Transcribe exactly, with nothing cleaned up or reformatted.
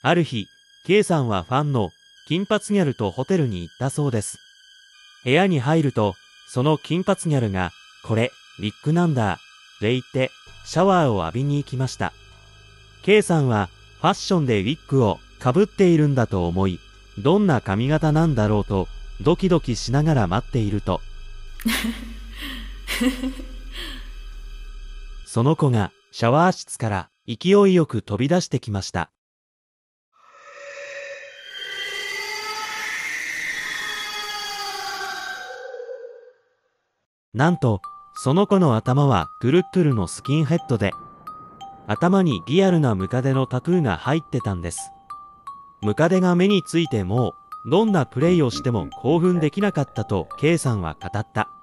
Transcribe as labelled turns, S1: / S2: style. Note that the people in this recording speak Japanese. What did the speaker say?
S1: ある日、K さんはファンの金髪ギャルとホテルに行ったそうです。部屋に入ると、その金髪ギャルが、これ、ウィッグなんだ、って言って、シャワーを浴びに行きました。K さんは、ファッションでウィッグをかぶっているんだと思い、どんな髪型なんだろうと、ドキドキしながら待っていると、その子がシャワー室から勢いよく飛び出してきました。なんと、その子の頭はプルプルのスキンヘッドで、頭にリアルなムカデのタトゥーが入ってたんです。ムカデが目についてもう、どんなプレイをしても興奮できなかったと K さんは語った。